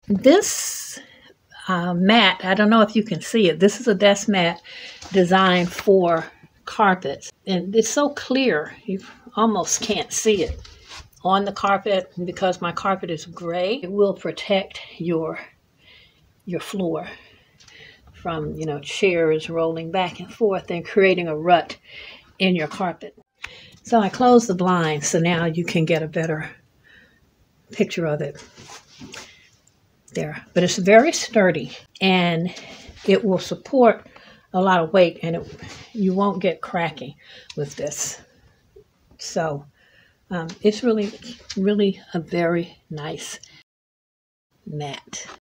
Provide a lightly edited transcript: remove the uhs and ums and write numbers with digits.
This mat, I don't know if you can see it. This is a desk mat designed for carpets. And it's so clear, you almost can't see it on the carpet. Because my carpet is gray, it will protect your floor from, chairs rolling back and forth and creating a rut in your carpet. So I closed the blinds so now you can get a better picture of it there. But it's very sturdy and it will support a lot of weight, and you won't get cracking with this. So it's really, really a very nice mat.